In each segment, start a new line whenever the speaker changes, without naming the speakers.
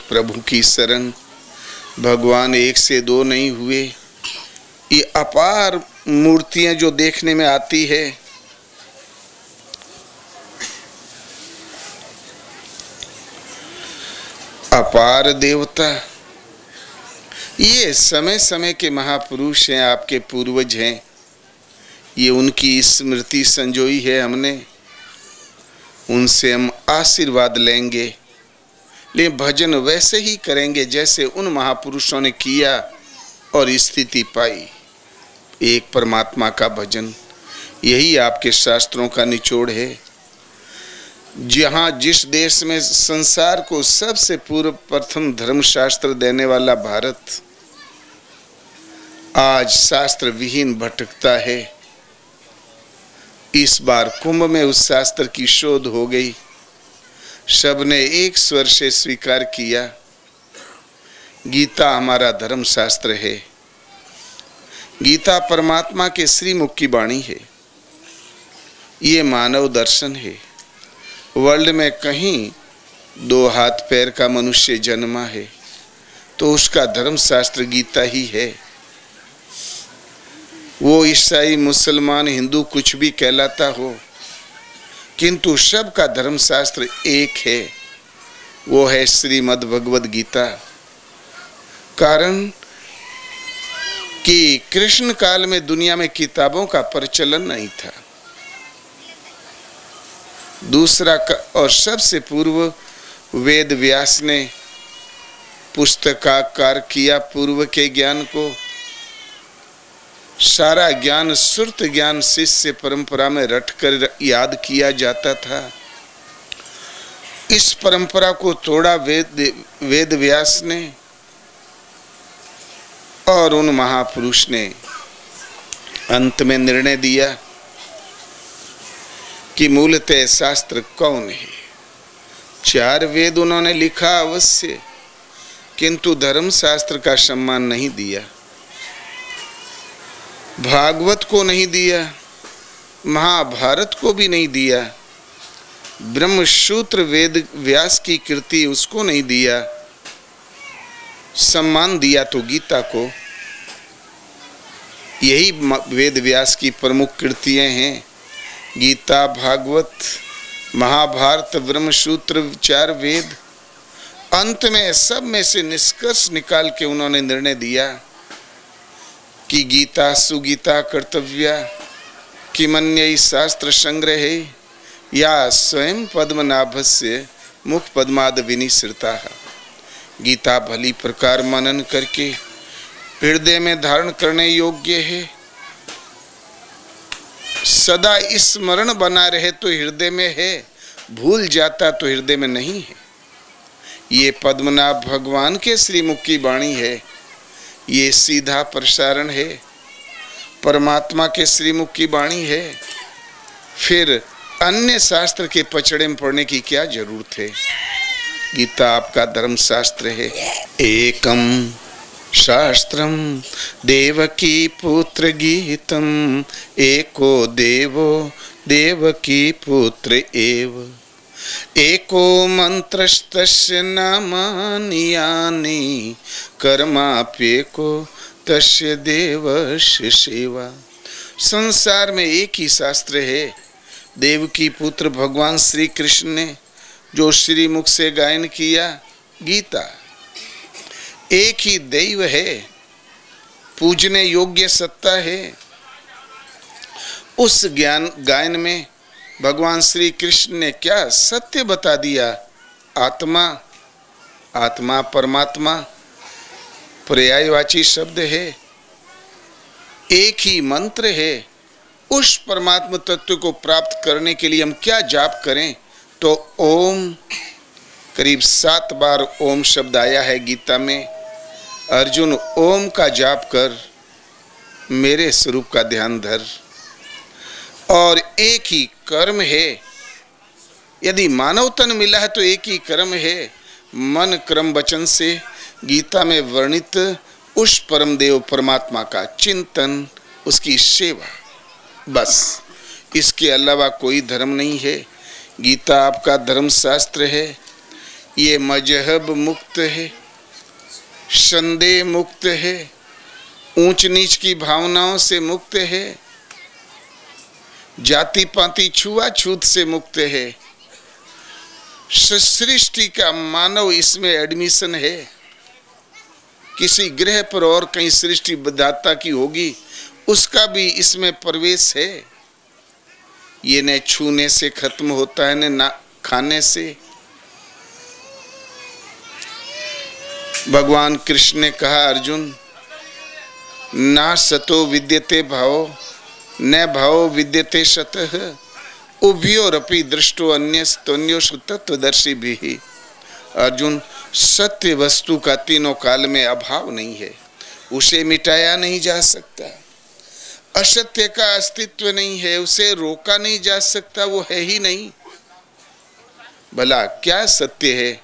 प्रभु की शरण। भगवान एक से दो नहीं हुए। ये अपार मूर्तियां जो देखने में आती है, अपार देवता, ये समय समय के महापुरुष हैं, आपके पूर्वज हैं। ये उनकी स्मृति संजोई है हमने, उनसे हम आशीर्वाद लेंगे। लेकिन भजन वैसे ही करेंगे जैसे उन महापुरुषों ने किया और स्थिति पाई। एक परमात्मा का भजन, यही आपके शास्त्रों का निचोड़ है। जहाँ जिस देश में संसार को सबसे पूर्व प्रथम धर्मशास्त्र देने वाला भारत आज शास्त्र विहीन भटकता है, इस बार कुंभ में उस शास्त्र की शोध हो गई। सबने एक स्वर से स्वीकार किया, गीता हमारा धर्म शास्त्र है। गीता परमात्मा के श्रीमुख की वाणी है। ये मानव दर्शन है। वर्ल्ड में कहीं दो हाथ पैर का मनुष्य जन्मा है तो उसका धर्म शास्त्र गीता ही है। वो ईसाई, मुसलमान, हिंदू कुछ भी कहलाता हो, किंतु सबका धर्म शास्त्र एक है, वो है श्रीमद् भगवद गीता। कारण कि कृष्ण काल में दुनिया में किताबों का प्रचलन नहीं था। दूसरा और सबसे पूर्व वेद व्यास ने पुस्तकाकार किया। पूर्व के ज्ञान को, सारा ज्ञान श्रुत ज्ञान शिष्य परंपरा में रटकर याद किया जाता था। इस परंपरा को तोड़ा वेद व्यास ने और उन महापुरुष ने अंत में निर्णय दिया कि मूलतः शास्त्र कौन है। 4 वेद उन्होंने लिखा अवश्य, किंतु धर्म शास्त्र का सम्मान नहीं दिया। भागवत को नहीं दिया, महाभारत को भी नहीं दिया, ब्रह्मसूत्र वेद व्यास की कृति उसको नहीं दिया। सम्मान दिया तो गीता को। यही वेद व्यास की प्रमुख कृतियां हैं, गीता, भागवत, महाभारत, ब्रह्मसूत्र, 4 वेद। अंत में सब में से निष्कर्ष निकाल के उन्होंने निर्णय दिया कि गीता सुगीता कर्तव्या किमन्यई शास्त्र संग्रहे या स्वयं पद्मनाभस्य मुख पद्माद विनिसृता। गीता भली प्रकार मनन करके हृदय में धारण करने योग्य है। सदा स्मरण बना रहे तो हृदय में है, भूल जाता तो हृदय में नहीं है। ये पद्मनाभ भगवान के श्रीमुख की वाणी है। ये सीधा प्रसारण है, परमात्मा के श्रीमुख की वाणी है। फिर अन्य शास्त्र के पचड़े में पढ़ने की क्या जरूरत है। गीता आपका धर्म शास्त्र है। एकम शास्त्रम देवकी पुत्र गीतम, एको देवो देवकी पुत्र एव, एको मंत्रस्तस्य नामानि यानि, कर्माप्येको तस्य देवस्य सेवा। संसार में एक ही शास्त्र है। देवकी पुत्र भगवान श्री कृष्ण ने जो श्रीमुख से गायन किया, गीता। एक ही दैव है, पूजने योग्य सत्ता है। उस ज्ञान गायन में भगवान श्री कृष्ण ने क्या सत्य बता दिया। आत्मा, आत्मा परमात्मा पर्यायवाची शब्द है। एक ही मंत्र है। उस परमात्मा तत्व को प्राप्त करने के लिए हम क्या जाप करें, तो ओम, करीब 7 बार ओम शब्द आया है गीता में। अर्जुन, ओम का जाप कर, मेरे स्वरूप का ध्यान धर। और एक ही कर्म है। यदि मानव तन मिला है तो एक ही कर्म है। मन क्रम वचन से गीता में वर्णित उस परम देव परमात्मा का चिंतन, उसकी सेवा, बस। इसके अलावा कोई धर्म नहीं है। गीता आपका धर्म शास्त्र है। ये मजहब मुक्त है, संदेह मुक्त है, ऊंच नीच की भावनाओं से मुक्त है, जाति पाति छुआछूत से मुक्त है। सृष्टि का मानव इसमें एडमिशन है। किसी ग्रह पर और कहीं सृष्टि विधाता की होगी, उसका भी इसमें प्रवेश है। ये न छूने से खत्म होता है, न खाने से। भगवान कृष्ण ने कहा, अर्जुन ना सतो विद्यते भावो न भावो विद्यते सतः उभयोरपि दृष्टो अन्यस्तन्योषु तत्वदर्शी भी। अर्जुन, सत्य वस्तु का तीनों काल में अभाव नहीं है, उसे मिटाया नहीं जा सकता। असत्य का अस्तित्व नहीं है, उसे रोका नहीं जा सकता, वो है ही नहीं। भला क्या सत्य है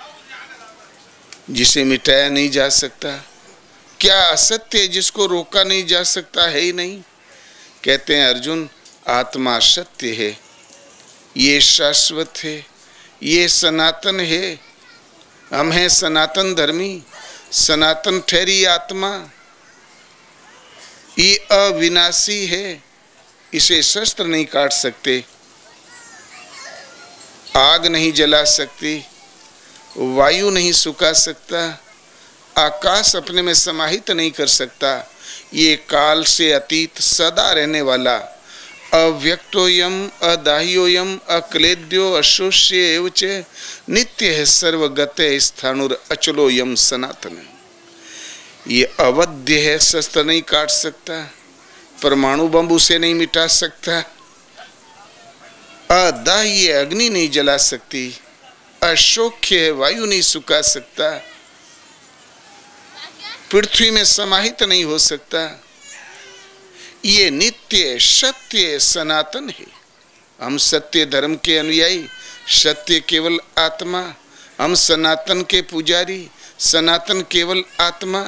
जिसे मिटाया नहीं जा सकता? क्या असत्य है जिसको रोका नहीं जा सकता? है ही नहीं। कहते हैं अर्जुन, आत्मा सत्य है, ये शाश्वत है, ये सनातन है। हम हैं सनातन धर्मी, सनातन ठहरी आत्मा, ये अविनाशी है, इसे शस्त्र नहीं काट सकते, आग नहीं जला सकती, वायु नहीं सुखा सकता, आकाश अपने में समाहित नहीं कर सकता। ये काल से अतीत सदा रहने वाला अव्यक्तोयम अदाह्योयम अक्लेद्यो अशोष्य एवच नित्य है सर्वगते स्थाणुर अचलोयम सनातन। ये अवध्य है, शस्त्र नहीं काट सकता, परमाणु बम उसे नहीं मिटा सकता, अदाह्य अग्नि नहीं जला सकती, अशोक्य है वायु नहीं सुखा सकता, पृथ्वी में समाहित नहीं हो सकता। ये नित्य सत्य सनातन है। हम सत्य धर्म के अनुयायी, सत्य केवल आत्मा, हम सनातन के पुजारी, सनातन केवल आत्मा।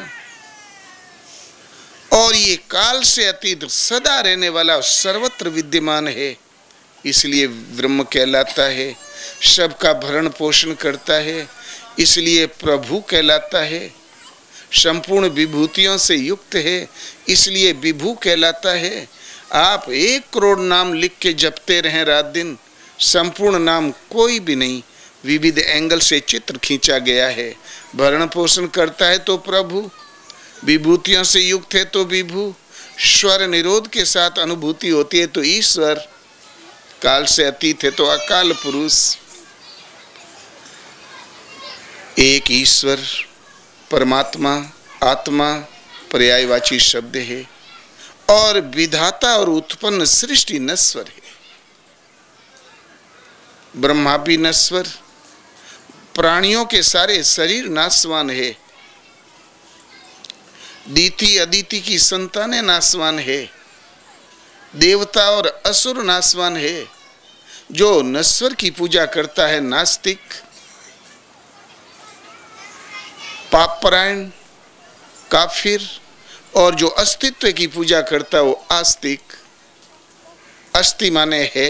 और ये काल से अतीत सदा रहने वाला सर्वत्र विद्यमान है, इसलिए ब्रह्म कहलाता है। सबका भरण पोषण करता है, इसलिए प्रभु कहलाता है। संपूर्ण विभूतियों से युक्त है, इसलिए विभू कहलाता है। आप 1 करोड़ नाम लिख के जपते रहें रात दिन, संपूर्ण नाम कोई भी नहीं, विविध एंगल से चित्र खींचा गया है। भरण पोषण करता है तो प्रभु, विभूतियों से युक्त है तो विभू, स्वर निरोध के साथ अनुभूति होती है तो ईश्वर, काल से अतीत है तो अकाल पुरुष। एक ईश्वर परमात्मा आत्मा पर्यायवाची शब्द है, और विधाता और उत्पन्न सृष्टि नश्वर है। ब्रह्मा भी नश्वर, प्राणियों के सारे शरीर नाशवान है, दीति अदिति की संतानें नाशवान है, देवता और असुर नाशवान है। जो नश्वर की पूजा करता है नास्तिक, पापपरायण, काफिर, और जो अस्तित्व की पूजा करता है वो आस्तिक। अस्ति माने है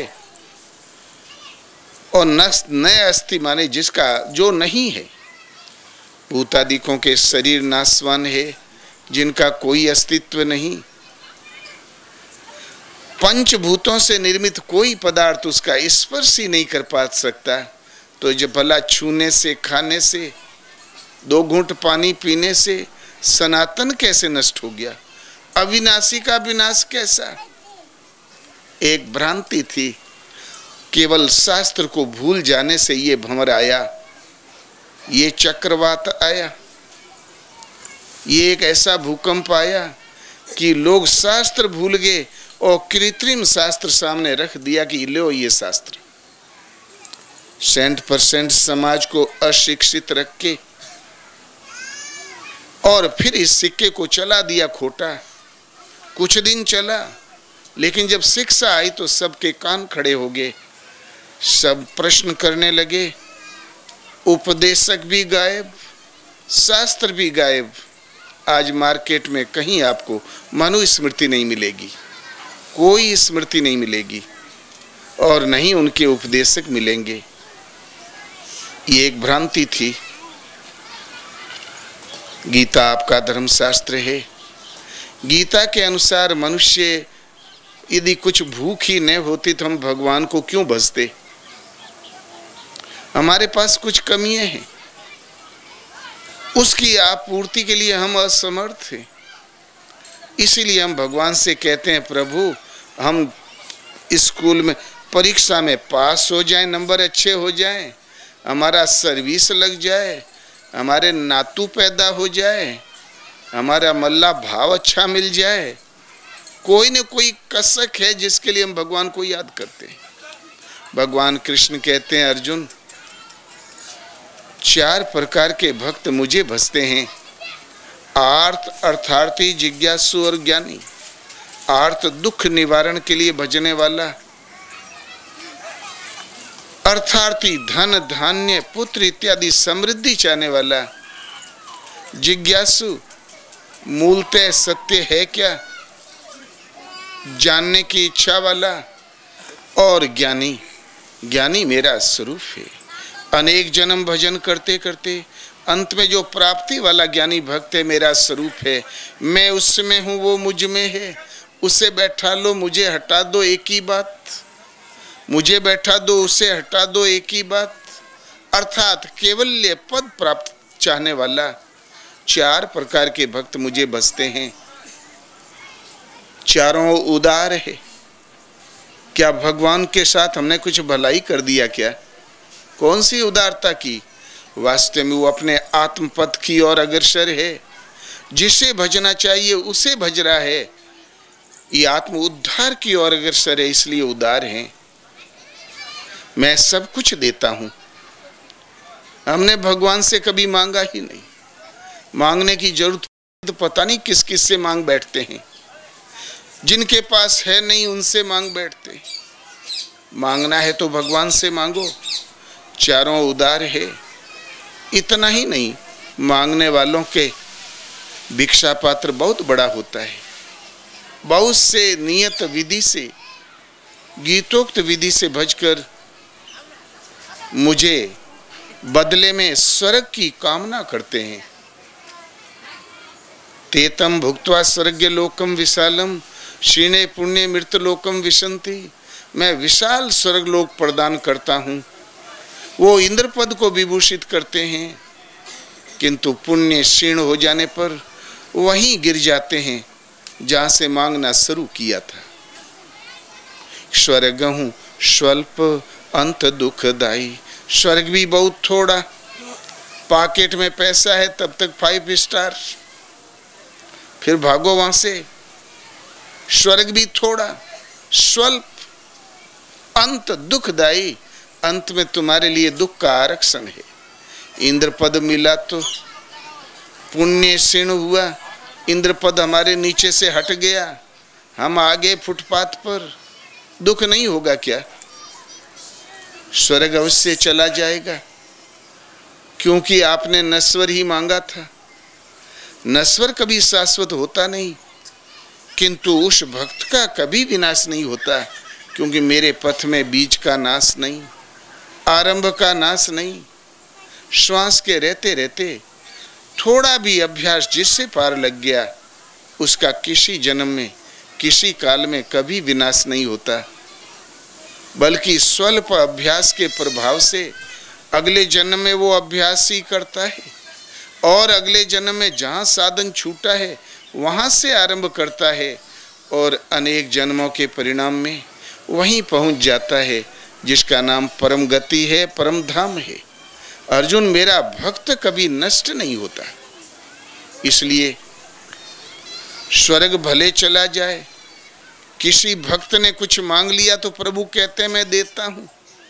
और नए अस्ति माने जिसका जो नहीं है। भूतादिकों के शरीर नाशवान है, जिनका कोई अस्तित्व नहीं। पंचभूतों से निर्मित कोई पदार्थ उसका स्पर्श ही नहीं कर पा सकता, तो जब भला छूने से, खाने से, 2 घूंट पानी पीने से सनातन कैसे नष्ट हो गया? अविनाशी का विनाश कैसा? एक भ्रांति थी, केवल शास्त्र को भूल जाने से ये भंवर आया, ये चक्रवात आया, ये एक ऐसा भूकंप आया कि लोग शास्त्र भूल गए और कृत्रिम शास्त्र सामने रख दिया कि लो ये शास्त्र। 100% समाज को अशिक्षित रख के और फिर इस सिक्के को चला दिया खोटा। कुछ दिन चला, लेकिन जब शिक्षा आई तो सबके कान खड़े हो गए, सब प्रश्न करने लगे। उपदेशक भी गायब, शास्त्र भी गायब। आज मार्केट में कहीं आपको मनुस्मृति नहीं मिलेगी, कोई स्मृति नहीं मिलेगी, और नहीं उनके उपदेशक मिलेंगे। ये एक भ्रांति थी। गीता आपका धर्मशास्त्र है। गीता के अनुसार मनुष्य यदि कुछ भूख ही न होती तो हम भगवान को क्यों भजते? हमारे पास कुछ कमियां हैं, उसकी आपूर्ति के लिए हम असमर्थ हैं। इसीलिए हम भगवान से कहते हैं, प्रभु हम स्कूल में परीक्षा में पास हो जाएं, नंबर अच्छे हो जाएं, हमारा सर्विस लग जाए, हमारे नातू पैदा हो जाए, हमारा मल्ला भाव अच्छा मिल जाए। कोई न कोई कसक है जिसके लिए हम भगवान को याद करते हैं। भगवान कृष्ण कहते हैं, अर्जुन 4 प्रकार के भक्त मुझे भजते हैं, आर्त, अर्थार्थी, जिज्ञासु और ज्ञानी। आर्त दुख निवारण के लिए भजने वाला, अर्थार्थी धन धान्य पुत्र इत्यादि समृद्धि चाहने वाला, जिज्ञासु मूलतः सत्य है क्या जानने की इच्छा वाला, और ज्ञानी, ज्ञानी मेरा स्वरूप है। अनेक जन्म भजन करते करते अंत में जो प्राप्ति वाला ज्ञानी भक्त है, मेरा स्वरूप है। मैं उसमें हूँ, वो मुझ में है। उसे बैठा लो, मुझे हटा दो, एक ही बात। मुझे बैठा दो, उसे हटा दो, एक ही बात। अर्थात केवल्य पद प्राप्त चाहने वाला 4 प्रकार के भक्त मुझे भजते हैं। चारों उदार है। क्या भगवान के साथ हमने कुछ भलाई कर दिया क्या? कौन सी उदारता की? वास्तव में वो अपने आत्म पथ की ओर अग्रसर है। जिसे भजना चाहिए उसे भज रहा है। ये आत्म उद्धार की ओर अग्रसर है, इसलिए उदार है। मैं सब कुछ देता हूं। हमने भगवान से कभी मांगा ही नहीं। मांगने की जरूरत तो पता नहीं किस किस से मांग बैठते हैं। जिनके पास है नहीं उनसे मांग बैठते। मांगना है तो भगवान से मांगो। चारों उदार है। इतना ही नहीं, मांगने वालों के भिक्षा पात्र बहुत बड़ा होता है। बहुत से नियत विधि से, गीतोक्त विधि से भजकर मुझे बदले में स्वर्ग की कामना करते हैं। तेतम भुक्त्वा स्वर्ग लोकम विशालम क्षीणे पुण्य मृत लोकम विशंति। मैं विशाल स्वर्ग लोक प्रदान करता हूँ। वो इंद्रपद को विभूषित करते हैं, किंतु पुण्य क्षीण हो जाने पर वहीं गिर जाते हैं जहाँ से मांगना शुरू किया था। स्वर्ग हूँ स्वल्प अंत दुखदाई। स्वर्ग भी बहुत थोड़ा, पॉकेट में पैसा है तब तक 5 स्टार, फिर भागो वहां से। स्वर्ग भी थोड़ा, स्वल्प, अंत दुखदाई। अंत में तुम्हारे लिए दुख का आरक्षण है। इंद्र पद मिला तो पुण्य क्षीण हुआ, इंद्र पद हमारे नीचे से हट गया, हम आगे फुटपाथ पर। दुख नहीं होगा क्या? स्वर्ग अवश्य चला जाएगा, क्योंकि आपने नश्वर ही मांगा था। नश्वर कभी शाश्वत होता नहीं, किंतु उस भक्त का कभी विनाश नहीं होता, क्योंकि मेरे पथ में बीज का नाश नहीं, आरंभ का नाश नहीं। श्वास के रहते रहते थोड़ा भी अभ्यास जिससे पार लग गया, उसका किसी जन्म में, किसी काल में कभी विनाश नहीं होता, बल्कि स्वल्प अभ्यास के प्रभाव से अगले जन्म में वो अभ्यास ही करता है, और अगले जन्म में जहाँ साधन छूटा है वहाँ से आरंभ करता है, और अनेक जन्मों के परिणाम में वहीं पहुँच जाता है जिसका नाम परम गति है, परम धाम है। अर्जुन, मेरा भक्त कभी नष्ट नहीं होता। इसलिए स्वर्ग भले चला जाए, किसी भक्त ने कुछ मांग लिया तो प्रभु कहते हैं मैं देता हूं,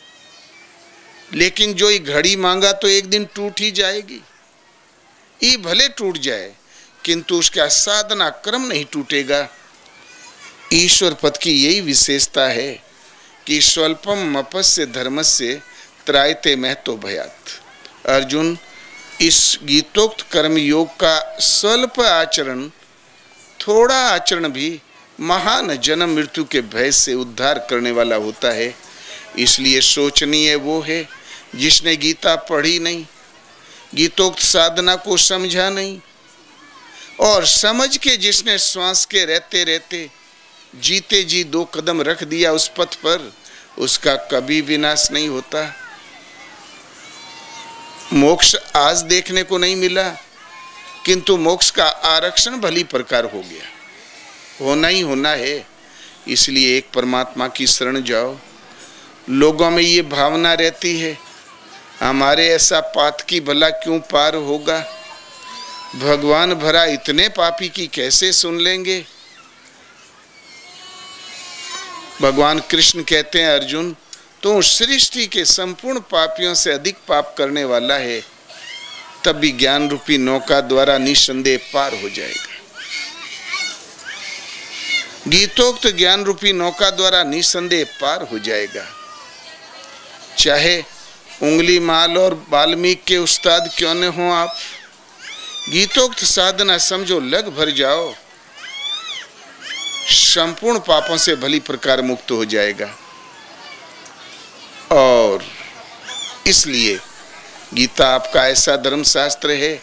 लेकिन जो ये घड़ी मांगा तो एक दिन टूट ही जाएगी। ये भले टूट जाए, किंतु उसका साधना क्रम नहीं टूटेगा। ईश्वर पद की यही विशेषता है कि स्वल्पम अपस्य धर्मस्य त्रायते महतो भयात। अर्जुन, इस गीतोक्त कर्म योग का स्वल्प आचरण, थोड़ा आचरण भी महान जन्म मृत्यु के भय से उद्धार करने वाला होता है। इसलिए सोचनीय वो है जिसने गीता पढ़ी नहीं, गीतोक्त साधना को समझा नहीं, और समझ के जिसने श्वास के रहते रहते जीते जी 2 कदम रख दिया उस पथ पर, उसका कभी विनाश नहीं होता। मोक्ष आज देखने को नहीं मिला, किंतु मोक्ष का आरक्षण भली प्रकार हो गया, होना ही होना है। इसलिए एक परमात्मा की शरण जाओ। लोगों में ये भावना रहती है, हमारे ऐसा पातकी भला क्यों पार होगा, भगवान भरा इतने पापी की कैसे सुन लेंगे। भगवान कृष्ण कहते हैं, अर्जुन तू सृष्टि के संपूर्ण पापियों से अधिक पाप करने वाला है, तब भी ज्ञान रूपी नौका द्वारा निसंदेह पार हो जाएगा। गीतोक्त ज्ञान रूपी नौका द्वारा निसंदेह पार हो जाएगा। चाहे उंगली माल और वाल्मीकि के उस्ताद क्यों न हो आप, गीतोक्त साधना समझो, लग भर जाओ, संपूर्ण पापों से भली प्रकार मुक्त हो जाएगा। और इसलिए गीता आपका ऐसा धर्मशास्त्र है,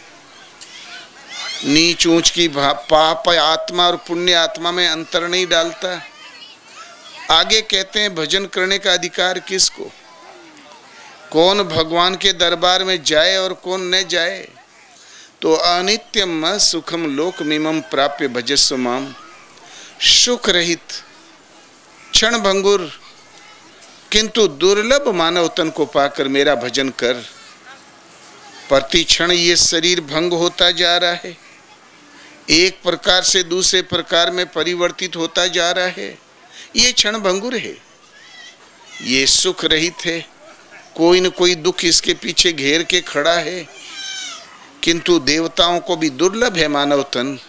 नीच ऊंच की पाप आत्मा और पुण्य आत्मा में अंतर नहीं डालता। आगे कहते हैं, भजन करने का अधिकार किसको, कौन भगवान के दरबार में जाए और कौन न जाए। तो अनित्यम सुखम लोकमिमं प्राप्य भजस्व माम, सुख रहित क्षण भंगुर किंतु दुर्लभ मानव तन को पाकर मेरा भजन कर। प्रति क्षण ये शरीर भंग होता जा रहा है, एक प्रकार से दूसरे प्रकार में परिवर्तित होता जा रहा है। ये क्षण भंगुर है, ये सुख रहित है, कोई न कोई दुख इसके पीछे घेर के खड़ा है। किंतु देवताओं को भी दुर्लभ है मानव तन,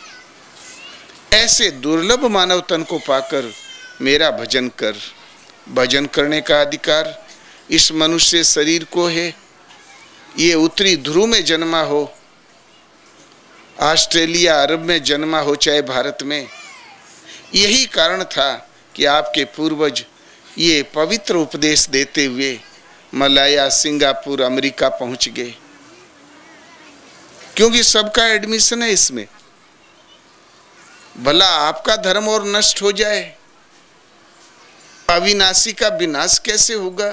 ऐसे दुर्लभ मानव तन को पाकर मेरा भजन कर। भजन करने का अधिकार इस मनुष्य शरीर को है। ये उत्तरी ध्रुव में जन्मा हो, ऑस्ट्रेलिया अरब में जन्मा हो, चाहे भारत में, यही कारण था कि आपके पूर्वज ये पवित्र उपदेश देते हुए मलाया, सिंगापुर, अमेरिका पहुंच गए, क्योंकि सबका एडमिशन है इसमें। भला आपका धर्म और नष्ट हो जाए, अविनाशी का विनाश कैसे होगा।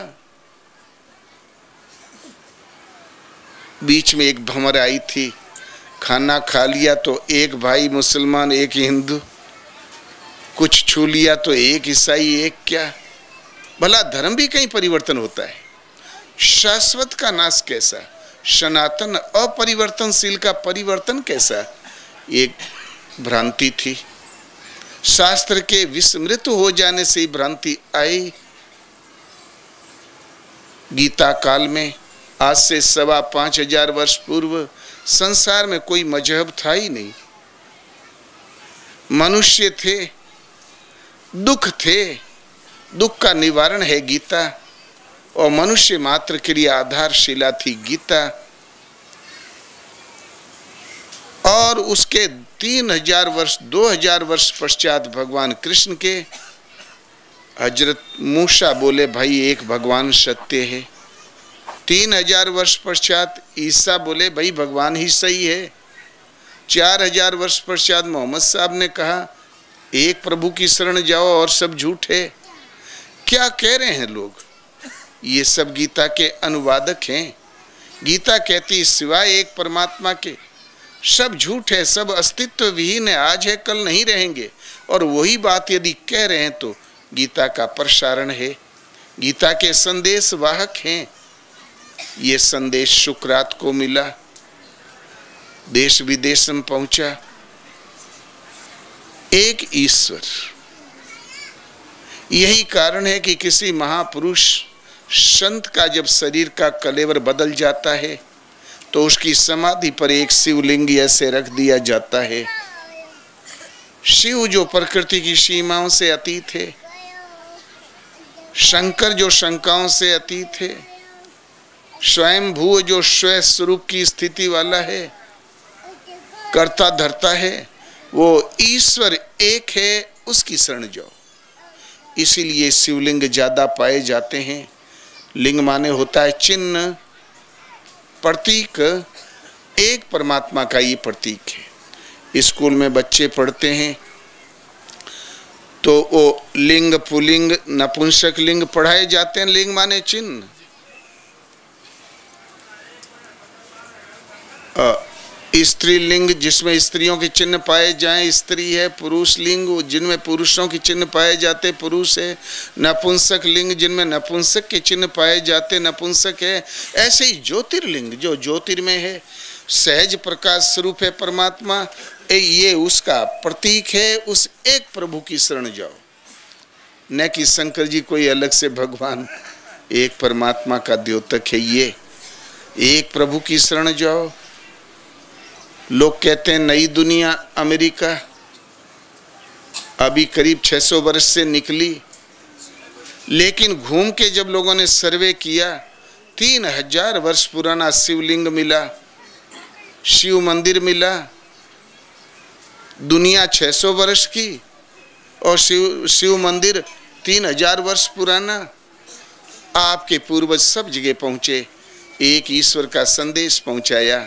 बीच में एक भंवर आई थी, खाना खा लिया तो एक भाई मुसलमान एक हिंदू, कुछ छू लिया तो एक ईसाई एक क्या। भला धर्म भी कहीं परिवर्तन होता है, शाश्वत का नाश कैसा, सनातन अपरिवर्तनशील का परिवर्तन कैसा। एक भ्रांति थी, शास्त्र के विस्मृत हो जाने से ही भ्रांति आई। गीता काल में आज से 5,500 वर्ष पूर्व संसार में कोई मजहब था ही नहीं, मनुष्य थे, दुख थे, दुख का निवारण है गीता, और मनुष्य मात्र के लिए आधारशिला थी गीता। और उसके 3,000 वर्ष 2,000 वर्ष पश्चात भगवान कृष्ण के हजरत मूसा बोले, भाई एक भगवान सत्य है। 3,000 वर्ष पश्चात ईसा बोले, भाई भगवान ही सही है। 4,000 वर्ष पश्चात मोहम्मद साहब ने कहा, एक प्रभु की शरण जाओ और सब झूठ है। क्या कह रहे हैं लोग, ये सब गीता के अनुवादक हैं। गीता कहती सिवाय एक परमात्मा के सब झूठ है, सब अस्तित्व विहीन है, आज है कल नहीं रहेंगे। और वही बात यदि कह रहे हैं तो गीता का प्रसारण है, गीता के संदेश वाहक हैं। ये संदेश सुकरात को मिला, देश विदेश में पहुंचा। एक ईश्वर, यही कारण है कि किसी महापुरुष संत का जब शरीर का कलेवर बदल जाता है तो उसकी समाधि पर एक शिवलिंग ऐसे रख दिया जाता है। शिव जो प्रकृति की सीमाओं से अतीत है, शंकर जो शंकाओं से अतीत है, स्वयं भू जो स्वयं स्वरूप की स्थिति वाला है, कर्ता धर्ता है, वो ईश्वर एक है, उसकी शरण जाओ। इसीलिए शिवलिंग ज्यादा पाए जाते हैं। लिंग माने होता है चिन्ह, प्रतीक। एक परमात्मा का ये प्रतीक है। स्कूल में बच्चे पढ़ते हैं तो वो लिंग, पुलिंग, नपुंसक लिंग पढ़ाए जाते हैं। लिंग माने चिन्ह। स्त्रीलिंग जिसमें स्त्रियों के चिन्ह पाए जाएं, स्त्री है। पुरुष लिंग जिनमें पुरुषों के चिन्ह पाए जाते, पुरुष है। नपुंसक लिंग जिनमें नपुंसक के चिन्ह पाए जाते, नपुंसक है। ऐसे ही ज्योतिर्लिंग जो ज्योतिर्मय है, सहज प्रकाश स्वरूप है परमात्मा, ये उसका प्रतीक है। उस एक प्रभु की शरण जाओ, न कि शंकर जी कोई अलग से भगवान। एक परमात्मा का द्योतक है ये। एक प्रभु की शरण जाओ। लोग कहते हैं नई दुनिया अमेरिका अभी करीब 600 वर्ष से निकली, लेकिन घूम के जब लोगों ने सर्वे किया 3000 वर्ष पुराना शिवलिंग मिला, शिव मंदिर मिला। दुनिया 600 वर्ष की और शिव मंदिर 3000 वर्ष पुराना। आपके पूर्वज सब जगह पहुंचे, एक ईश्वर का संदेश पहुंचाया।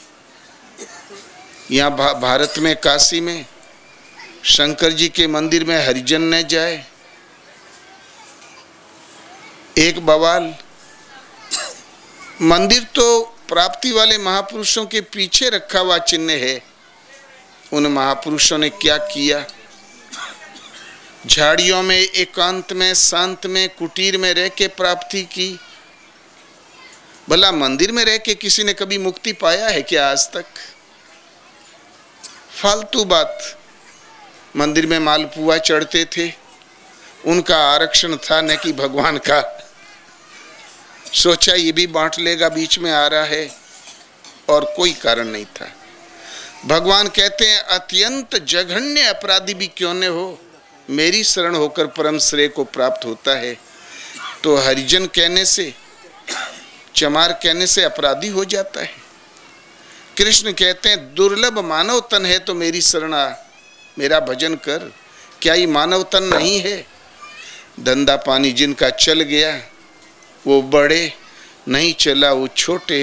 यहाँ भारत में काशी में शंकर जी के मंदिर में हरिजन न जाए, एक बवाल। मंदिर तो प्राप्ति वाले महापुरुषों के पीछे रखा हुआ चिन्ह है। उन महापुरुषों ने क्या किया? झाड़ियों में, एकांत में, शांत में, कुटीर में रह के प्राप्ति की। भला मंदिर में रह के किसी ने कभी मुक्ति पाया है क्या आज तक? फालतू बात। मंदिर में मालपुआ चढ़ते थे, उनका आरक्षण था न कि भगवान का। सोचा ये भी बांट लेगा, बीच में आ रहा है, और कोई कारण नहीं था। भगवान कहते हैं अत्यंत जघन्य अपराधी भी क्यों न हो, मेरी शरण होकर परम श्रेय को प्राप्त होता है। तो हरिजन कहने से, चमार कहने से अपराधी हो जाता है। कृष्ण कहते हैं दुर्लभ मानव तन है तो मेरी शरण आ, मेरा भजन कर। क्या ये मानव तन नहीं है? धंधा पानी जिनका चल गया वो बड़े, नहीं चला वो छोटे,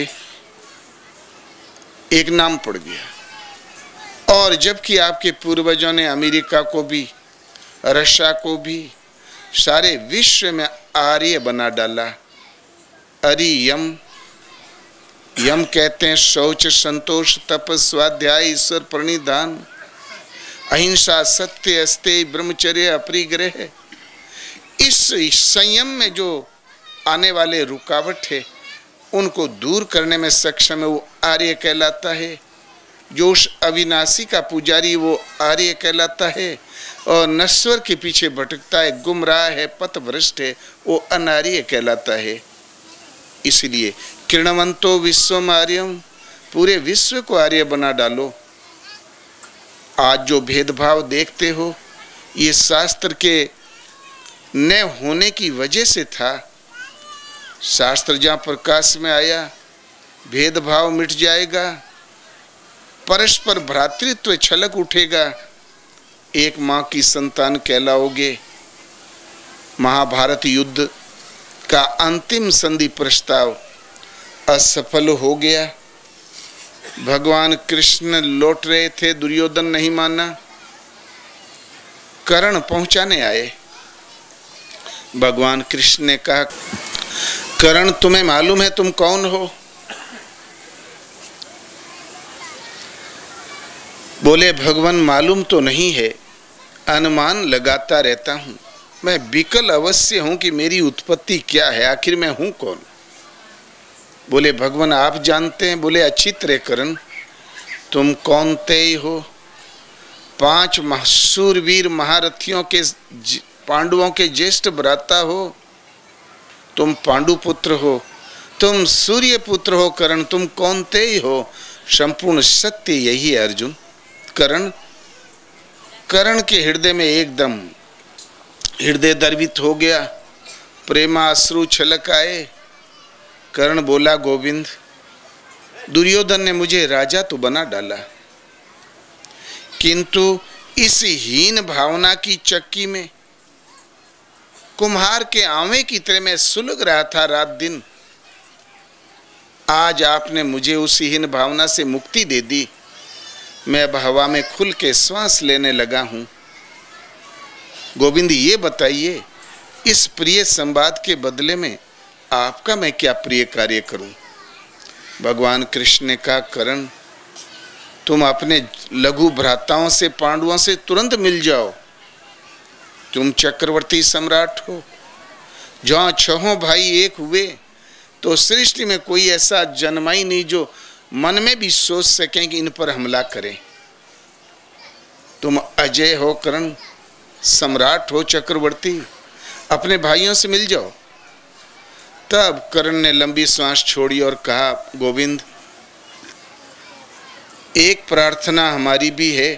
एक नाम पड़ गया। और जबकि आपके पूर्वजों ने अमेरिका को भी, रशिया को भी, सारे विश्व में आर्य बना डाला। अरियम, यम कहते हैं शौच, संतोष, तप, स्वाध्याय, ईश्वर प्रणिधान, अहिंसा, सत्य, अस्तेय, ब्रह्मचर्य, अपरिग्रह। इस संयम में जो आने वाले रुकावट है उनको दूर करने में सक्षम है, वो आर्य कहलाता है। जो उस अविनाशी का पुजारी वो आर्य कहलाता है। और नश्वर के पीछे भटकता है, गुमराह है, पथभ्रष्ट है, वो अनार्य कहलाता है। इसलिए किरणवंतो विश्वम आर्यम, पूरे विश्व को आर्य बना डालो। आज जो भेदभाव देखते हो ये शास्त्र के न होने की वजह से था। शास्त्र जहाँ प्रकाश में आया भेदभाव मिट जाएगा, परस्पर भ्रातृत्व छलक उठेगा, एक माँ की संतान कहलाओगे। महाभारत युद्ध का अंतिम संधि प्रस्ताव असफल हो गया। भगवान कृष्ण लौट रहे थे, दुर्योधन नहीं माना, कर्ण पहुंचाने आए। भगवान कृष्ण ने कहा कर्ण तुम्हें मालूम है तुम कौन हो? बोले भगवान मालूम तो नहीं है, अनुमान लगाता रहता हूं। मैं विकल अवश्य हूं कि मेरी उत्पत्ति क्या है, आखिर मैं हूं कौन? बोले भगवान आप जानते हैं। बोले अच्छी तरह करण, तुम कौन तेय हो? 5 शूरवीर महारथियों के, पांडवों के ज्येष्ठ भ्राता हो। तुम पांडु पुत्र हो, तुम सूर्य पुत्र हो। करण तुम कौन तेय हो? संपूर्ण सत्य यही है अर्जुन। कर्ण के हृदय में एकदम हृदय द्रवित हो गया, प्रेमाश्रु छलक आए। कर्ण बोला गोविंद, दुर्योधन ने मुझे राजा तो बना डाला, किंतु इस हीन भावना की चक्की में कुम्हार के आंवे की तरह मैं सुलग रहा था रात दिन। आज आपने मुझे उसी हीन भावना से मुक्ति दे दी। मैं अब हवा में खुल के श्वास लेने लगा हूं। गोविंद, ये बताइए, इस प्रिय संवाद के बदले में आपका मैं क्या प्रिय कार्य करूं? भगवान कृष्ण ने कहा, करण, तुम अपने लघु भ्राताओं से, पांडवों से तुरंत मिल जाओ। तुम चक्रवर्ती सम्राट हो। जहां छहों भाई एक हुए तो सृष्टि में कोई ऐसा जन्मा ही नहीं जो मन में भी सोच सकें कि इन पर हमला करें। तुम अजय हो करण, सम्राट हो, चक्रवर्ती, अपने भाइयों से मिल जाओ। तब कर्ण ने लंबी सांस छोड़ी और कहा, गोविंद, एक प्रार्थना हमारी भी है।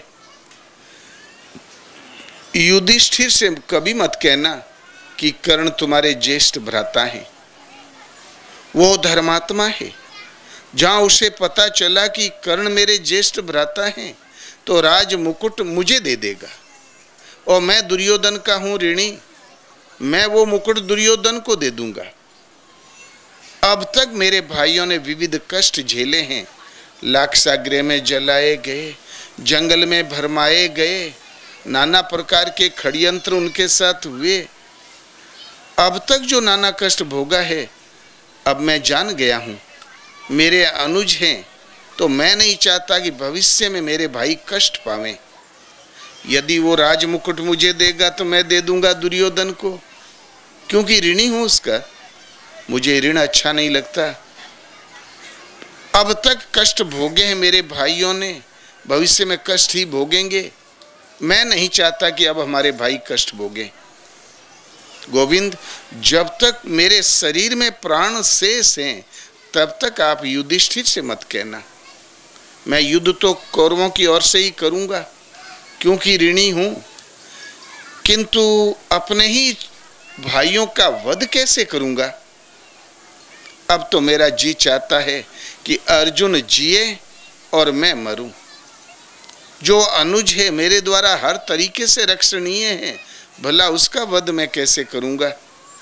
युधिष्ठिर से कभी मत कहना कि कर्ण तुम्हारे ज्येष्ठ भ्राता हैं। वो धर्मात्मा है। जहां उसे पता चला कि कर्ण मेरे ज्येष्ठ भ्राता हैं तो राज मुकुट मुझे दे देगा, और मैं दुर्योधन का हूं ऋणी। मैं वो मुकुट दुर्योधन को दे दूंगा। अब तक मेरे भाइयों ने विविध कष्ट झेले हैं। लाक्षागृह में जलाए गए, जंगल में भरमाए गए, नाना प्रकार के षड्यंत्र उनके साथ हुए। अब तक जो नाना कष्ट भोगा है, अब मैं जान गया हूं। मेरे अनुज हैं तो मैं नहीं चाहता कि भविष्य में मेरे भाई कष्ट पावें। यदि वो राज मुकुट मुझे देगा तो मैं दे दूंगा दुर्योधन को, क्योंकि ऋणी हूं उसका। मुझे ऋण अच्छा नहीं लगता। अब तक कष्ट भोगे हैं मेरे भाइयों ने, भविष्य में कष्ट ही भोगेंगे। मैं नहीं चाहता कि अब हमारे भाई कष्ट भोगे। गोविंद, जब तक मेरे शरीर में प्राण शेष हैं तब तक आप युधिष्ठिर से मत कहना। मैं युद्ध तो कौरवों की ओर से ही करूंगा, क्योंकि ऋणी हूं, किंतु अपने ही भाइयों का वध कैसे करूंगा? अब तो मेरा जी चाहता है कि अर्जुन जिए और मैं मरूं। जो अनुज है मेरे द्वारा हर तरीके से रक्षणीय है, भला उसका वध मैं कैसे करूंगा?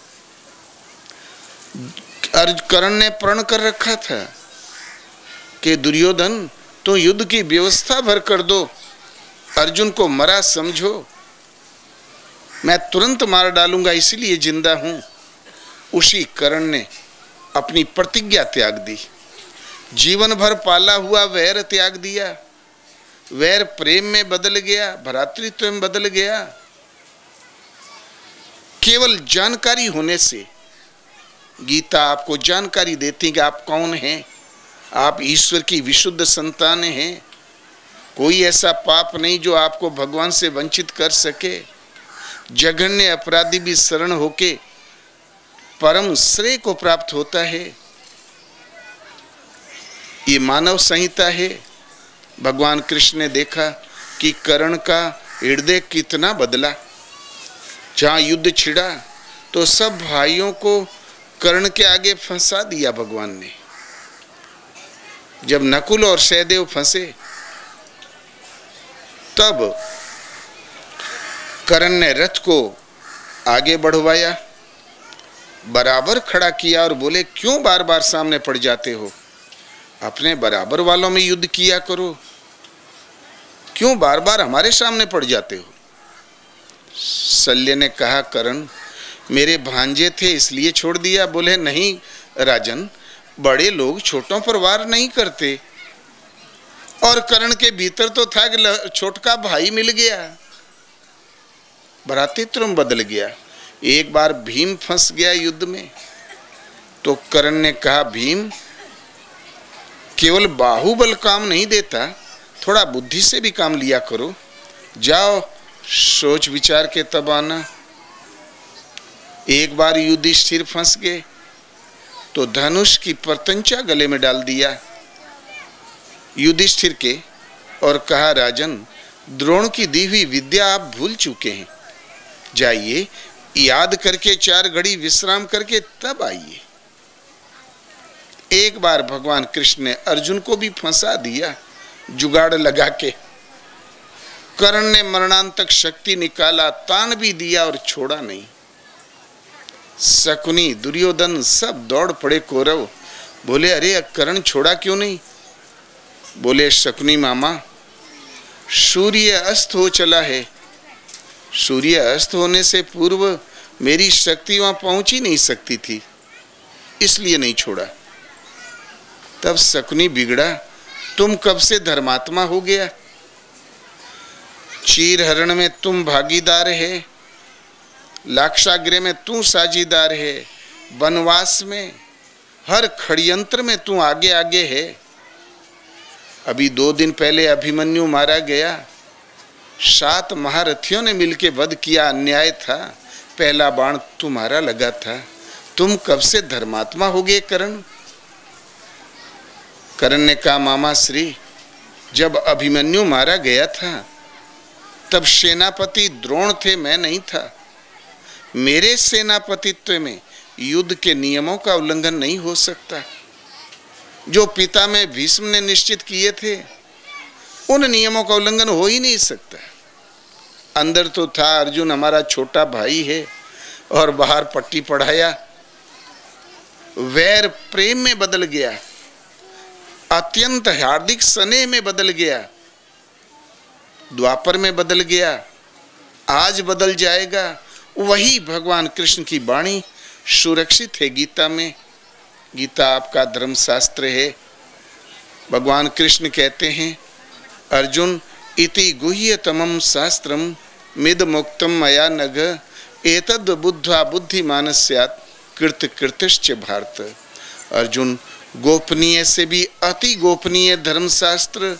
कर्ण ने प्रण कर रखा था कि दुर्योधन, तो युद्ध की व्यवस्था भर कर दो, अर्जुन को मरा समझो, मैं तुरंत मार डालूंगा, इसलिए जिंदा हूं। उसी कर्ण ने अपनी प्रतिज्ञा त्याग दी। जीवन भर पाला हुआ वैर त्याग दिया। वैर प्रेम में बदल गया, भ्रातृत्व में बदल गया। केवल जानकारी होने से, गीता आपको जानकारी देती कि आप कौन हैं। आप ईश्वर की विशुद्ध संतान हैं। कोई ऐसा पाप नहीं जो आपको भगवान से वंचित कर सके। जघन्य अपराधी भी शरण होके परम श्रेय को प्राप्त होता है। ये मानव संहिता है। भगवान कृष्ण ने देखा कि कर्ण का हृदय कितना बदला। जहां युद्ध छिड़ा तो सब भाइयों को कर्ण के आगे फंसा दिया भगवान ने। जब नकुल और सहदेव फंसे तब कर्ण ने रथ को आगे बढ़वाया, बराबर खड़ा किया और बोले, क्यों बार बार सामने पड़ जाते हो? अपने बराबर वालों में युद्ध किया करो, क्यों बार बार हमारे सामने पड़ जाते हो? शल्य ने कहा, कर्ण मेरे भांजे थे इसलिए छोड़ दिया। बोले, नहीं राजन, बड़े लोग छोटों पर वार नहीं करते। और कर्ण के भीतर तो था कि छोटका भाई मिल गया, भ्रातृत्व बदल गया। एक बार भीम फंस गया युद्ध में तो कर्ण ने कहा, भीम केवल बाहुबल काम नहीं देता, थोड़ा बुद्धि से भी काम लिया करो। जाओ सोच विचार के तब आना। एक बार युधिष्ठिर फंस गए तो धनुष की परतंचा गले में डाल दिया युधिष्ठिर के और कहा, राजन द्रोण की दी हुई विद्या आप भूल चुके हैं। जाइए याद करके 4 घड़ी विश्राम करके तब आइए। एक बार भगवान कृष्ण ने अर्जुन को भी फंसा दिया जुगाड़ लगा के। कर्ण ने मरणांतक शक्ति निकाला, तान भी दिया और छोड़ा नहीं। शकुनी, दुर्योधन सब दौड़ पड़े कौरव। बोले अरे कर्ण छोड़ा क्यों नहीं? बोले शकुनी मामा, सूर्य अस्त हो चला है, सूर्य अस्त होने से पूर्व मेरी शक्ति वहां पहुंच ही नहीं सकती थी, इसलिए नहीं छोड़ा। तब शकुनी बिगड़ा, तुम कब से धर्मात्मा हो गया? चीरहरण में तुम भागीदार है, लाक्षागृह में तू साझीदार है, वनवास में हर षड्यंत्र में तू आगे आगे है। अभी 2 दिन पहले अभिमन्यु मारा गया, 7 महारथियों ने मिलकर वध किया, अन्याय था, पहला बाण तुम्हारा लगा था। तुम कब से धर्मात्मा हो गए कर्ण? कर्ण ने कहा मामा श्री, जब अभिमन्यु मारा गया था तब सेनापति द्रोण थे, मैं नहीं था। मेरे सेनापतित्व में युद्ध के नियमों का उल्लंघन नहीं हो सकता। जो पिता में भीष्म ने निश्चित किए थे उन नियमों का उल्लंघन हो ही नहीं सकता। अंदर तो था अर्जुन हमारा छोटा भाई है और बाहर पट्टी पढ़ाया। वैर प्रेम में बदल गया, अत्यंत हार्दिक स्नेह में बदल गया, द्वापर में बदल गया, आज बदल जाएगा। वही भगवान कृष्ण की वाणी सुरक्षित है गीता में। गीता आपका धर्मशास्त्र है। भगवान कृष्ण कहते हैं अर्जुन इति गुह्यतमं शास्त्रम मिद मुक्तम मया नघ एतद् बुद्ध्वा बुद्धिमान स्यात् कृत कृतश्च भारत। अर्जुन, गोपनीय से भी अति गोपनीय धर्मशास्त्र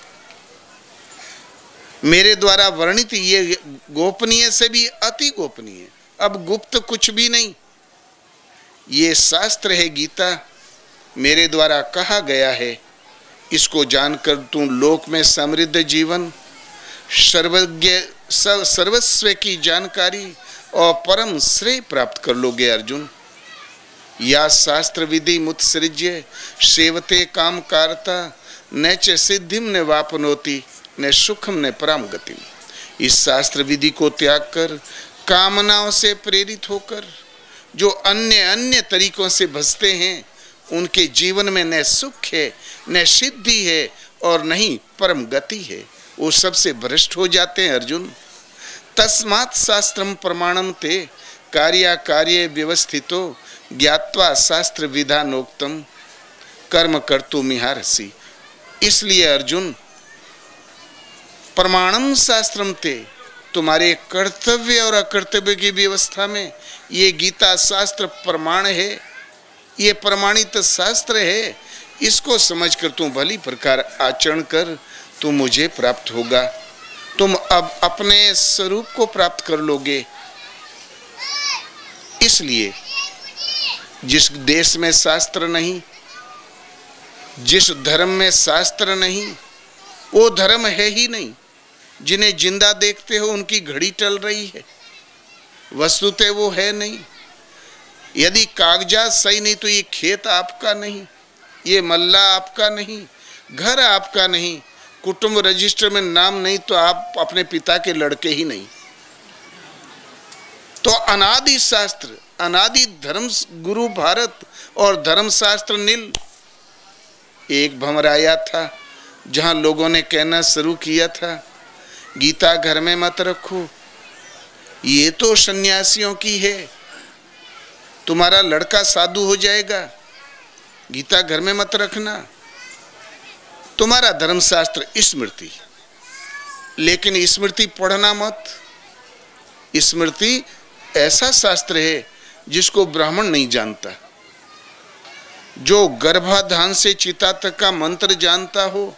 मेरे द्वारा वर्णित, ये गोपनीय से भी अति गोपनीय, अब गुप्त कुछ भी नहीं, ये शास्त्र है गीता, मेरे द्वारा कहा गया है। इसको जानकर तू लोक में समृद्ध जीवन, सर्वज्ञ सर्वस्व की जानकारी और परम श्रेय प्राप्त कर लोगे अर्जुन। या शास्त्र विधि मुत्सृज्य सेवते काम कारता न च सिद्धिम न वापनोति न सुखम न पराम गतिम। इस शास्त्र विधि को त्याग कर कामनाओं से प्रेरित होकर जो अन्य अन्य तरीकों से भजते हैं उनके जीवन में न सुख है, न सिद्धि है और न ही परम गति है, वो सबसे भ्रष्ट हो जाते हैं अर्जुन। तस्मात् शास्त्रम प्रमाणम ते कार्या कार्ये व्यवस्थितो ज्ञात्वा शास्त्र विधानोक्तम कर्म कर्तुमिहारसि। इसलिए अर्जुन प्रमाणम शास्त्रम ते, तुम्हारे कर्तव्य और अकर्तव्य की व्यवस्था में ये गीता शास्त्र प्रमाण है, ये प्रमाणित शास्त्र है। इसको समझकर तुम भली प्रकार आचरण कर, तुम मुझे प्राप्त होगा, तुम अब अपने स्वरूप को प्राप्त कर लोगे। इसलिए जिस देश में शास्त्र नहीं, जिस धर्म में शास्त्र नहीं, वो धर्म है ही नहीं। जिन्हें जिंदा देखते हो उनकी घड़ी टल रही है, वस्तुतः वो है नहीं। यदि कागजात सही नहीं तो ये खेत आपका नहीं, ये मल्ला आपका नहीं, घर आपका नहीं, कुटुंब रजिस्टर में नाम नहीं तो आप अपने पिता के लड़के ही नहीं। तो अनादि शास्त्र, अनादि धर्म गुरु भारत और धर्मशास्त्र नील। एक भंवर आया था जहां लोगों ने कहना शुरू किया था गीता घर में मत रखो, ये तो सन्यासियों की है, तुम्हारा लड़का साधु हो जाएगा, गीता घर में मत रखना, तुम्हारा धर्मशास्त्र स्मृति। लेकिन स्मृति पढ़ना मत। स्मृति ऐसा शास्त्र है जिसको ब्राह्मण नहीं जानता। जो गर्भाधान से चिता तक का मंत्र जानता हो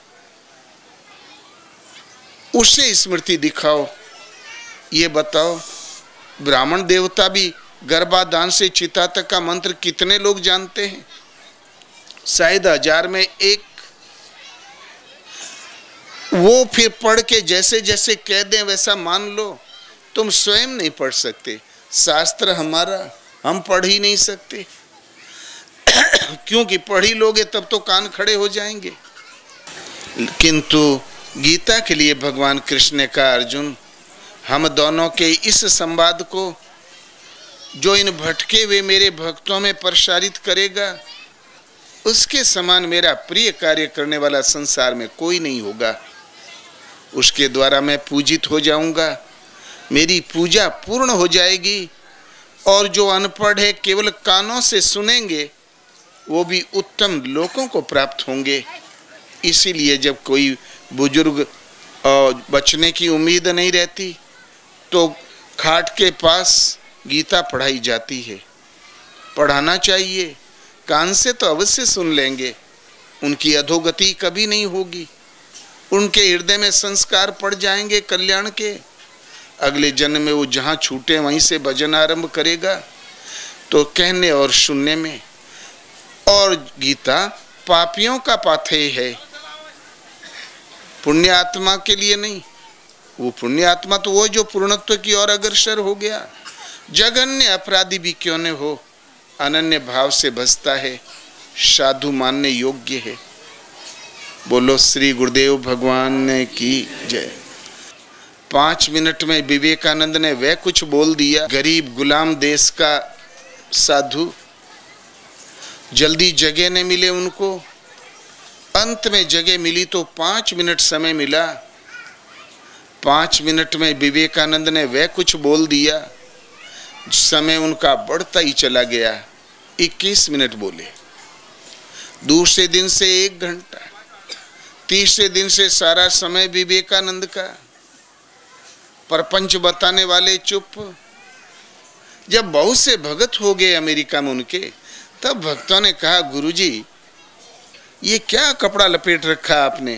उसे स्मृति दिखाओ। ये बताओ ब्राह्मण देवता भी गर्भाधान से चिता तक का मंत्र कितने लोग जानते हैं? शायद 1000 में 1। वो फिर पढ़ के जैसे जैसे कह दें वैसा मान लो। तुम स्वयं नहीं पढ़ सकते, शास्त्र हमारा हम पढ़ ही नहीं सकते क्योंकि पढ़ ही लोगे तब तो कान खड़े हो जाएंगे। किंतु गीता के लिए भगवान कृष्ण ने कहा अर्जुन, हम दोनों के इस संवाद को जो इन भटके हुए मेरे भक्तों में प्रसारित करेगा, उसके समान मेरा प्रिय कार्य करने वाला संसार में कोई नहीं होगा। उसके द्वारा मैं पूजित हो जाऊंगा, मेरी पूजा पूर्ण हो जाएगी। और जो अनपढ़ है केवल कानों से सुनेंगे, वो भी उत्तम लोकों को प्राप्त होंगे। इसीलिए जब कोई बुजुर्ग बचने की उम्मीद नहीं रहती तो खाट के पास गीता पढ़ाई जाती है। पढ़ाना चाहिए, कान से तो अवश्य सुन लेंगे, उनकी अधोगति कभी नहीं होगी। उनके हृदय में संस्कार पड़ जाएंगे कल्याण के। अगले जन्म में वो जहाँ छूटे वहीं से भजन आरंभ करेगा। तो कहने और सुनने में, और गीता पापियों का पाथेय है, पुण्य आत्मा के लिए नहीं। वो पुण्य आत्मा तो वो जो पूर्णत्व की ओर अग्रसर हो गया। जघन्य अपराधी भी क्यों न हो, अनन्य भाव से भजता है, साधु मानने योग्य है। बोलो श्री गुरुदेव भगवान की जय। 5 मिनट में विवेकानंद ने वह कुछ बोल दिया। गरीब गुलाम देश का साधु, जल्दी जगह नहीं मिले उनको। अंत में जगह मिली तो 5 मिनट समय मिला। 5 मिनट में विवेकानंद ने वह कुछ बोल दिया, समय उनका बढ़ता ही चला गया। 21 मिनट बोले, दूसरे दिन से 1 घंटा, तीसरे दिन से सारा समय विवेकानंद का। प्रपंच बताने वाले चुप। जब बहुत से भगत हो गए अमेरिका में उनके, तब भक्तों ने कहा, गुरुजी ये क्या कपड़ा लपेट रखा आपने,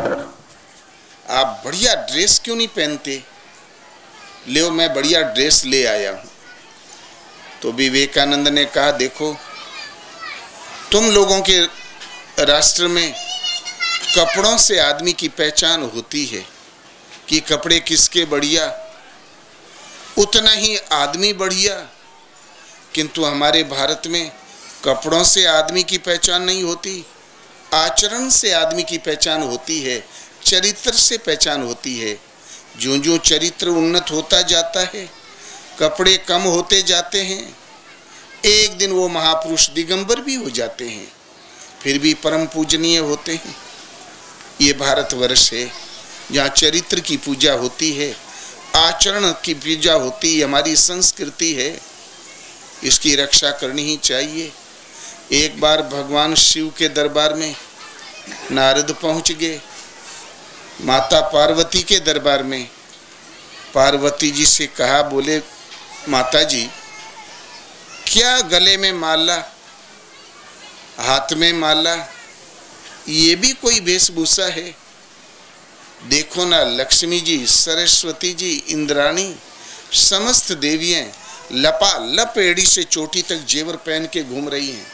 आप बढ़िया ड्रेस क्यों नहीं पहनते? ले मैं बढ़िया ड्रेस ले आया हूं। तो विवेकानंद ने कहा, देखो तुम लोगों के राष्ट्र में कपड़ों से आदमी की पहचान होती है कि कपड़े किसके बढ़िया, उतना ही आदमी बढ़िया। किंतु हमारे भारत में कपड़ों से आदमी की पहचान नहीं होती, आचरण से आदमी की पहचान होती है, चरित्र से पहचान होती है। जो जो चरित्र उन्नत होता जाता है, कपड़े कम होते जाते हैं। एक दिन वो महापुरुष दिगंबर भी हो जाते हैं, फिर भी परम पूजनीय होते हैं। ये भारतवर्ष है जहाँ चरित्र की पूजा होती है, आचरण की पूजा होती है, हमारी संस्कृति है, इसकी रक्षा करनी ही चाहिए। एक बार भगवान शिव के दरबार में नारद पहुंच गए, माता पार्वती के दरबार में। पार्वती जी से कहा, बोले माता जी क्या गले में माला, हाथ में माला, ये भी कोई वेशभूषा है? देखो ना, लक्ष्मी जी, सरस्वती जी, इंद्राणी, समस्त देवियां लपालप एड़ी से चोटी तक जेवर पहन के घूम रही हैं।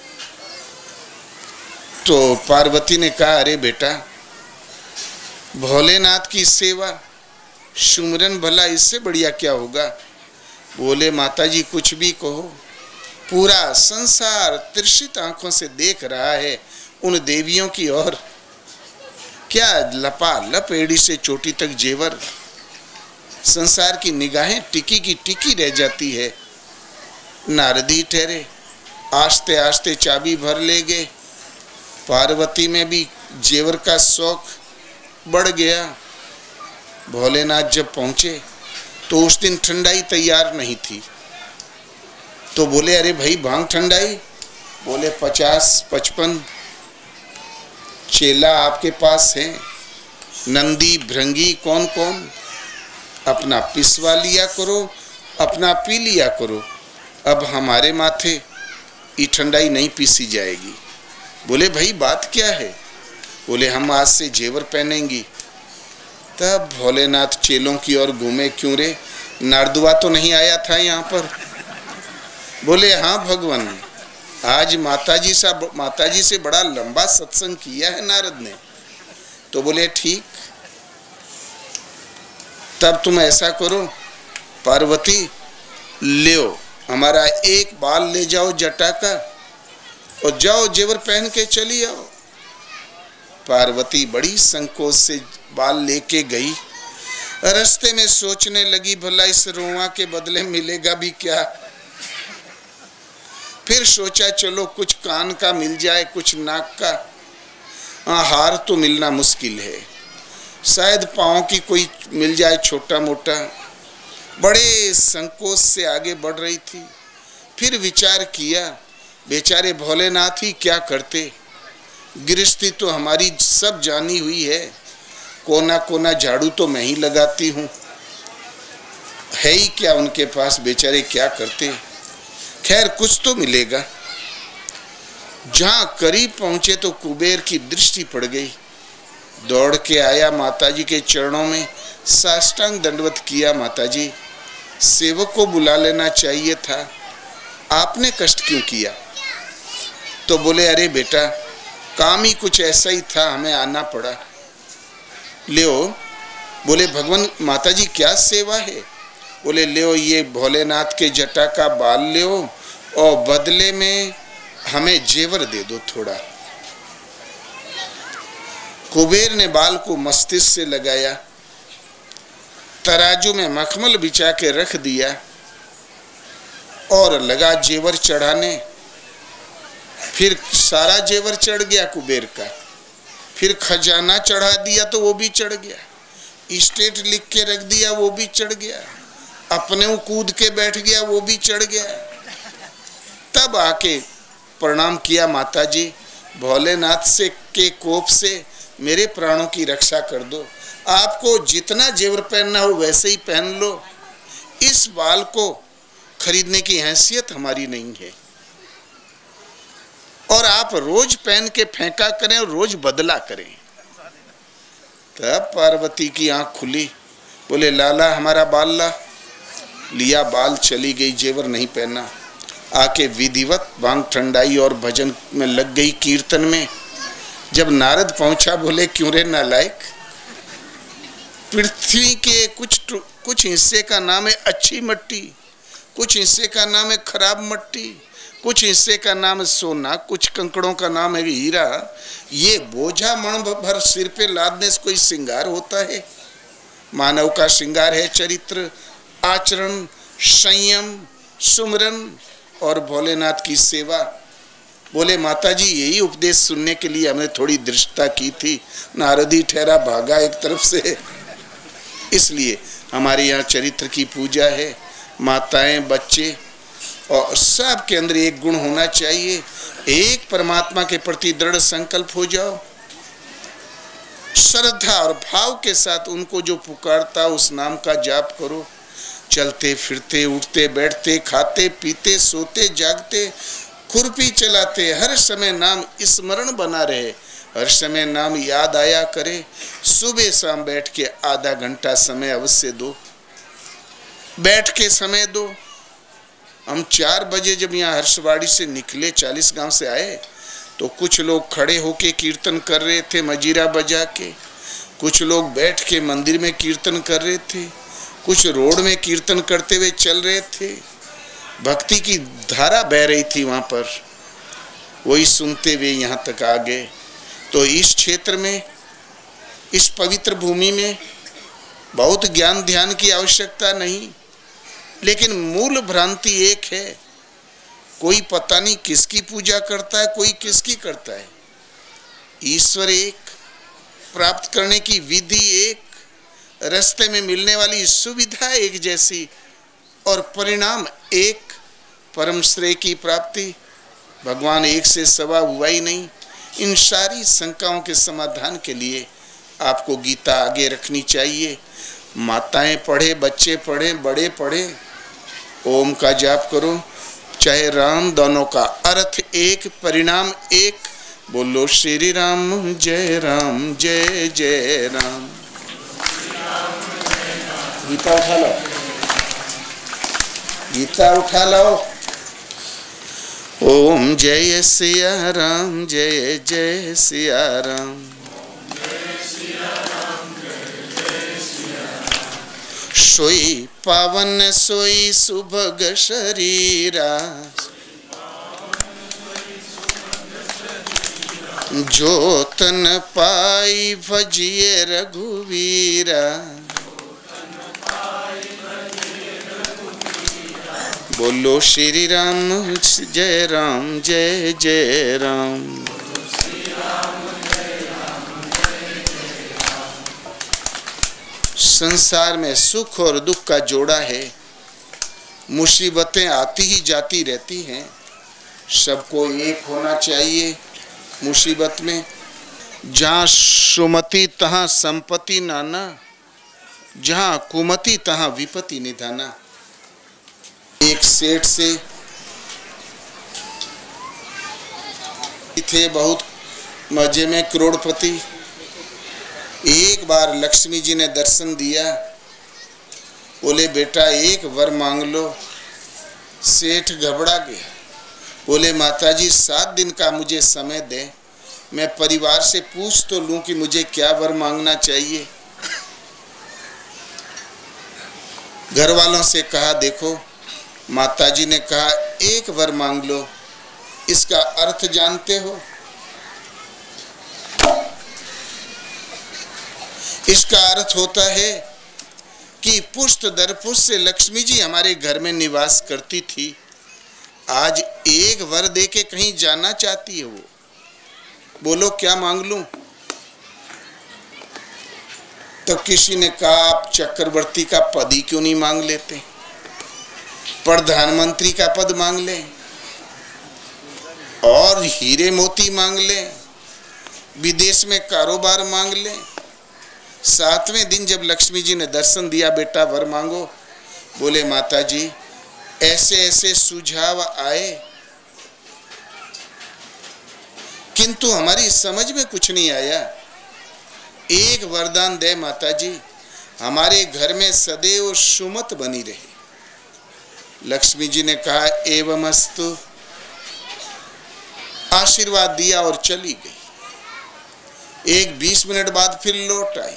तो पार्वती ने कहा, अरे बेटा, भोलेनाथ की सेवा सुमरन भला इससे बढ़िया क्या होगा? बोले माता जी कुछ भी कहो, पूरा संसार त्रिषित आंखों से देख रहा है उन देवियों की ओर। क्या लपालप एड़ी से चोटी तक जेवर, संसार की निगाहें टिकी की टिकी रह जाती है। नारदी ठहरे, आस्ते आस्ते चाबी भर ले गए। पार्वती में भी जेवर का शौक बढ़ गया। भोलेनाथ जब पहुंचे तो उस दिन ठंडाई तैयार नहीं थी। तो बोले, अरे भाई भांग ठंडाई? बोले 50-55 चेला आपके पास हैं, नंदी भृंगी कौन कौन, अपना पिसवा लिया करो, अपना पी लिया करो, अब हमारे माथे ये ठंडाई नहीं पीसी जाएगी। बोले भाई बात क्या है? बोले हम आज से जेवर पहनेंगी। तब भोलेनाथ चेलों की ओर घूमे, क्यों रे, नारदुआ तो नहीं आया था यहाँ पर? बोले हाँ भगवान, आज माताजी से बड़ा लंबा सत्संग किया है नारद ने। तो बोले ठीक, तब तुम ऐसा करो पार्वती, ले हमारा एक बाल ले जाओ जटा का और जाओ जेवर पहन के चली आओ। पार्वती बड़ी संकोच से बाल लेके गई। रास्ते में सोचने लगी, भला इस रोआ के बदले मिलेगा भी क्या? फिर सोचा चलो कुछ कान का मिल जाए, कुछ नाक का। हार तो मिलना मुश्किल है, शायद पाँव की कोई मिल जाए छोटा मोटा। बड़े संकोच से आगे बढ़ रही थी। फिर विचार किया, बेचारे भोलेनाथ ही क्या करते, गृहस्थी तो हमारी सब जानी हुई है, कोना कोना झाड़ू तो मैं ही लगाती हूँ, है ही क्या उनके पास, बेचारे क्या करते। खैर कुछ तो मिलेगा। जहां करीब पहुंचे तो कुबेर की दृष्टि पड़ गई। दौड़ के आया माताजी के चरणों में, साष्टांग दंडवत किया। माताजी, सेवक को बुला लेना चाहिए था, आपने कष्ट क्यों किया? तो बोले, अरे बेटा, काम ही कुछ ऐसा ही था, हमें आना पड़ा। लियो। बोले, भगवान माताजी क्या सेवा है? बोले, लियो ये भोलेनाथ के जटा का बाल लियो और बदले में हमें जेवर दे दो थोड़ा। कुबेर ने बाल को मस्तिष्क से लगाया, तराजू में मखमल बिछा के रख दिया और लगा जेवर चढ़ाने। फिर सारा जेवर चढ़ गया कुबेर का। फिर खजाना चढ़ा दिया तो वो भी चढ़ गया, स्टेट लिख के रख दिया वो भी चढ़ गया, अपने वो कूद के बैठ गया वो भी चढ़ गया। तब आके प्रणाम किया, माताजी भोलेनाथ से के कोप से मेरे प्राणों की रक्षा कर दो, आपको जितना जेवर पहनना हो वैसे ही पहन लो, इस बाल को खरीदने की हैसियत हमारी नहीं है, और आप रोज पहन के फेंका करें और रोज बदला करें। तब पार्वती की आंख खुली, बोले, लाला हमारा बाल ला। लिया बाल, चली गई, जेवर नहीं पहना। आके विधिवत भांग ठंडाई और भजन में लग गई, कीर्तन में। जब नारद पहुंचा, बोले, क्यों रे नालायक, पृथ्वी के कुछ हिस्से का नाम है अच्छी मट्टी, कुछ हिस्से का नाम है खराब मट्टी, कुछ हिस्से का नाम है सोना, कुछ कंकड़ों का नाम है हीरा। ये बोझा मण भर सिर पे लादने से कोई श्रृंगार होता है? मानव का श्रृंगार है चरित्र, आचरण, संयम, सुमरन और भोलेनाथ की सेवा। बोले, माताजी यही उपदेश सुनने के लिए हमने थोड़ी दृष्टता की थी, नारद ही ठहरा भागा एक तरफ से। इसलिए हमारे यहाँ चरित्र की पूजा है। माताएं, बच्चे और सब के अंदर एक गुण होना चाहिए, एक परमात्मा के प्रति दृढ़ संकल्प हो जाओ, श्रद्धा और भाव के साथ उनको जो पुकारता उस नाम का जाप करो। चलते फिरते, उठते बैठते, खाते पीते, सोते जागते, खुरपी चलाते, हर समय नाम स्मरण बना रहे, हर समय नाम याद आया करे। सुबह शाम बैठ के आधा घंटा समय अवश्य दो, बैठ के समय दो। हम 4 बजे जब यहाँ हर्षवाड़ी से निकले, 40 गांव से आए, तो कुछ लोग खड़े होके कीर्तन कर रहे थे मजीरा बजा के, कुछ लोग बैठ के मंदिर में कीर्तन कर रहे थे, कुछ रोड में कीर्तन करते हुए चल रहे थे। भक्ति की धारा बह रही थी वहाँ पर, वही सुनते हुए यहाँ तक आ गए। तो इस क्षेत्र में, इस पवित्र भूमि में बहुत ज्ञान ध्यान की आवश्यकता नहीं, लेकिन मूल भ्रांति एक है, कोई पता नहीं किसकी पूजा करता है, कोई किसकी करता है। ईश्वर एक, प्राप्त करने की विधि एक, रास्ते में मिलने वाली सुविधा एक जैसी और परिणाम एक, परम श्रेय की प्राप्ति। भगवान एक से सवा हुआ ही नहीं। इन सारी शंकाओं के समाधान के लिए आपको गीता आगे रखनी चाहिए। माताएं पढ़े, बच्चे पढ़े, बड़े पढ़े, ओम का जाप करो, चाहे राम, दोनों का अर्थ एक, परिणाम एक। बोलो श्री राम जय जय राम। गीता उठा लो, गीता उठा लो। ओम जय सिया राम, जय जय सिया राम। सोई पावन सोई सुभग शरीरा, जो तन पाई भजिए रघुवीरा। बोलो श्री राम जय राम जय जय राम। संसार में सुख और दुख का जोड़ा है, मुसीबतें आती ही जाती रहती हैं, सबको एक होना चाहिए मुसीबत में। जहाँ सुमति तहाँ संपत्ति नाना, जहाँ कुमति तहाँ विपत्ति निधाना। एक सेठ से थे बहुत मजे में करोड़पति। एक बार लक्ष्मी जी ने दर्शन दिया, बोले बेटा एक वर मांग लो। सेठ घबरा गया, बोले माताजी 7 दिन का मुझे समय दे, मैं परिवार से पूछ तो लूं कि मुझे क्या वर मांगना चाहिए। घर वालों से कहा देखो, माताजी ने कहा एक वर मांग लो, इसका अर्थ जानते हो? इसका अर्थ होता है कि पुष्ट दर पुष्ट से लक्ष्मी जी हमारे घर में निवास करती थी, आज एक वर दे के कहीं जाना चाहती है वो। बोलो क्या मांग लूं? तो किसी ने कहा आप चक्रवर्ती का पद ही क्यों नहीं मांग लेते, प्रधानमंत्री का पद मांग लें और हीरे मोती मांग लें, विदेश में कारोबार मांग लें। 7वें दिन जब लक्ष्मी जी ने दर्शन दिया, बेटा वर मांगो। बोले माताजी ऐसे ऐसे सुझाव आए, किंतु हमारी समझ में कुछ नहीं आया। एक वरदान दे माताजी, हमारे घर में सदैव सुमत बनी रहे। लक्ष्मी जी ने कहा एवमस्तु, आशीर्वाद दिया और चली गई। एक 20 मिनट बाद फिर लौट आई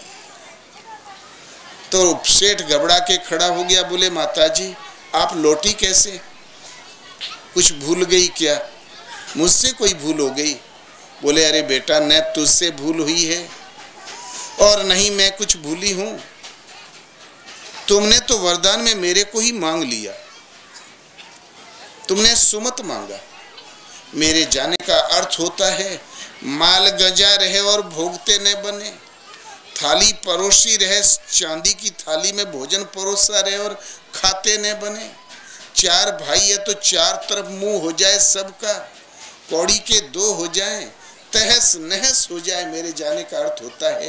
तो सेठ घबरा के खड़ा हो गया, बोले माताजी आप लौटी कैसे, कुछ भूल गई क्या, मुझसे कोई भूल हो गई? बोले अरे बेटा न तुझसे भूल हुई है और नहीं मैं कुछ भूली हूं, तुमने तो वरदान में मेरे को ही मांग लिया, तुमने सुमत मांगा। मेरे जाने का अर्थ होता है माल गजा रहे और भोगते न बने, थाली परोसी रहे, चांदी की थाली में भोजन परोसा रहे और खाते न बने। 4 भाई है तो 4 तरफ मुंह हो जाए सबका, कौड़ी के 2 हो जाए, तहस नहस हो जाए। मेरे जाने का अर्थ होता है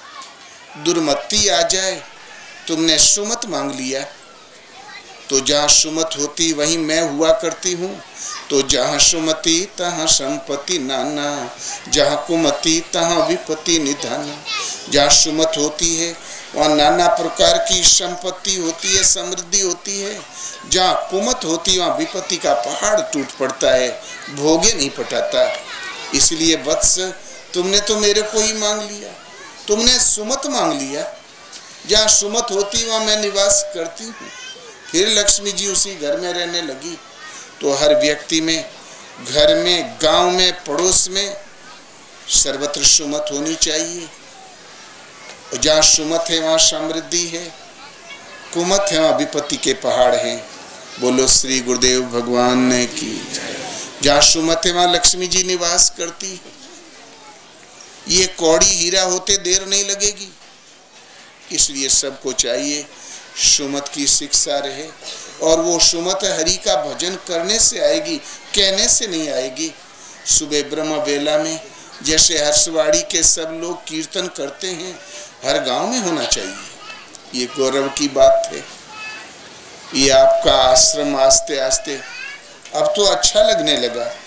दुर्मति आ जाए। तुमने सुमत मांग लिया तो जहाँ सुमत होती वहीं मैं हुआ करती हूँ, तो जहाँ सुमति तहाँ संपत्ति नाना, जहाँ कुमति तहाँ विपत्ति निधाना। जहाँ सुमत होती है वहाँ नाना प्रकार की संपत्ति होती है, समृद्धि होती है। जहाँ कुमत होती है वहाँ विपत्ति का पहाड़ टूट पड़ता है, भोगे नहीं पटाता। इसलिए वत्स तुमने तो मेरे को ही मांग लिया, तुमने सुमत मांग लिया। जहाँ सुमत होती वहाँ मैं निवास करती हूँ। फिर लक्ष्मी जी उसी घर में रहने लगी। तो हर व्यक्ति में, घर में, गांव में, पड़ोस में सर्वत्र सुमत होनी चाहिए। और जहाँ सुमत है वहाँ समृद्धि है, कुमत है वहाँ विपत्ति के पहाड़ हैं। बोलो श्री गुरुदेव भगवान ने की। जहाँ सुमत है वहाँ लक्ष्मी जी निवास करती है। ये कौड़ी हीरा होते देर नहीं लगेगी। इसलिए सबको चाहिए सुमत की शिक्षा रहे, और वो सुमत हरि का भजन करने से आएगी, कहने से नहीं आएगी। सुबह ब्रह्म बेला में जैसे हर्षवाड़ी के सब लोग कीर्तन करते हैं, हर गांव में होना चाहिए। ये गौरव की बात है। ये आपका आश्रम आस्ते आस्ते अब तो अच्छा लगने लगा।